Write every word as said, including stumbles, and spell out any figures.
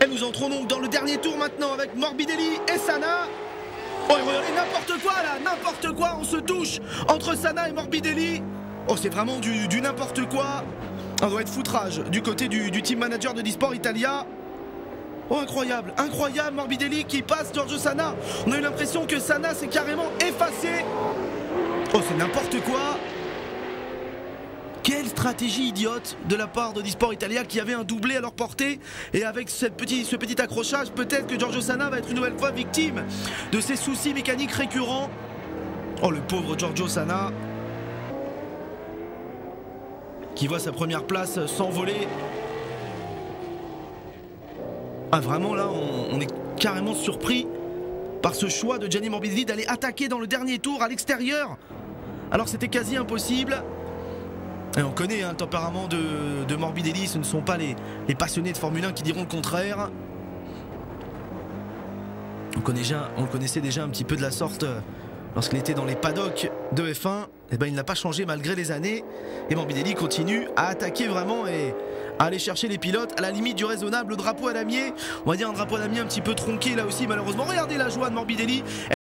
nous entrons donc dans le dernier tour maintenant avec Morbidelli et Sana. Oh, regardez, n'importe quoi là, n'importe quoi, on se touche entre Sana et Morbidelli. Oh, c'est vraiment du, du n'importe quoi. Ça doit être foutrage du côté du, du team manager de Disport Italia. Oh, incroyable, incroyable, Morbidelli qui passe Giorgio Sana. On a eu l'impression que Sana s'est carrément effacé. Oh, c'est n'importe quoi. Quelle stratégie idiote de la part de Disport Italia qui avait un doublé à leur portée. Et avec cette petit, ce petit accrochage, peut-être que Giorgio Sana va être une nouvelle fois victime de ces soucis mécaniques récurrents. Oh, le pauvre Giorgio Sana qui voit sa première place s'envoler. Ah, vraiment là, on, on est carrément surpris par ce choix de Gianni Morbidelli d'aller attaquer dans le dernier tour à l'extérieur. Alors c'était quasi impossible. Et on connaît hein, le tempérament de, de Morbidelli, ce ne sont pas les, les passionnés de Formule un qui diront le contraire. On, connaît déjà, on le connaissait déjà un petit peu de la sorte lorsqu'il était dans les paddocks de F un. Et ben, il n'a pas changé malgré les années. Et Morbidelli continue à attaquer vraiment et à aller chercher les pilotes à la limite du raisonnable. Le drapeau à damier, on va dire un drapeau à damier un petit peu tronqué là aussi malheureusement. Regardez la joie de Morbidelli.